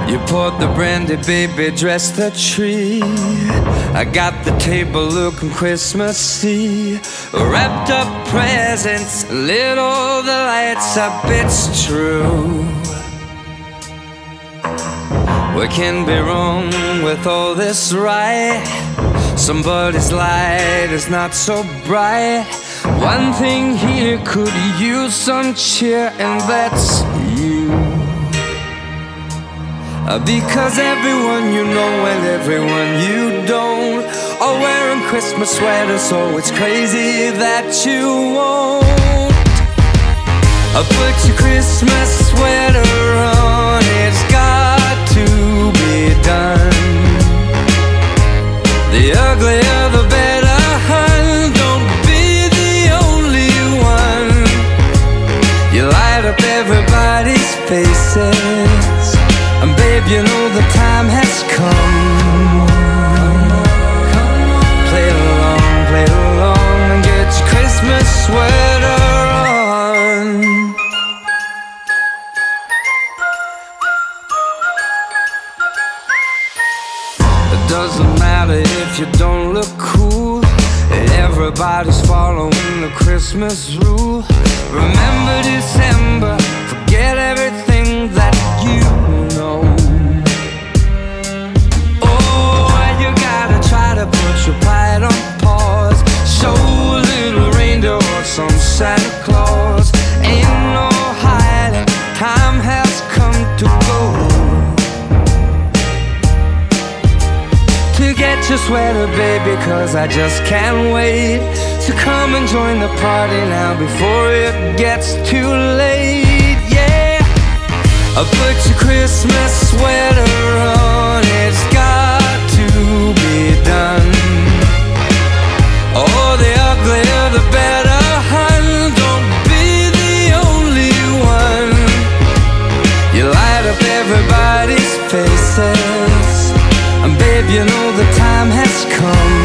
You poured the brandy, baby, dressed the tree. I got the table looking Christmassy. Wrapped up presents, lit all the lights up, it's true. What can be wrong with all this, right? Somebody's light is not so bright. One thing here could use some cheer, and that's you. Because everyone you know and everyone you don't are wearing Christmas sweaters, so it's crazy that you won't. Put your Christmas sweater on, it's got to be done. The uglier the better, hun, don't be the only one. You light up everybody's faces, and babe, you know the time has come. Play along, and get your Christmas sweater on. It doesn't matter if you don't look cool, everybody's following the Christmas rule. Remember December, forget everything that you know. Oh, you gotta try to put your pride on pause. Show a little reindeer or some Santa Claus. Ain't no hiding, time has come to go. To get your sweater, baby, cause I just can't wait to come and join the party now before it gets too late, yeah. Put your Christmas sweater on, it's got to be done. Oh, the uglier the better, hun, don't be the only one. You light up everybody's faces, and babe, you know the time has come.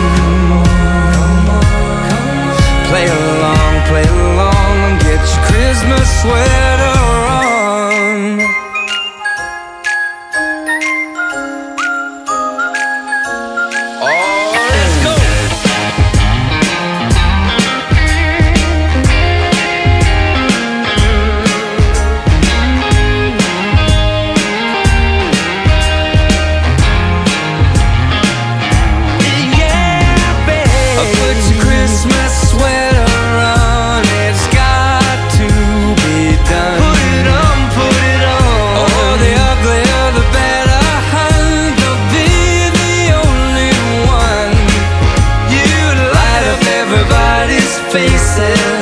Play along, and get your Christmas sweater on. Oh, let's go! Yeah, babe, put your Christmas sweater on, it's got to be done. Put it on. Oh, the uglier the better, hun, don't be the only one. You light up everybody's faces,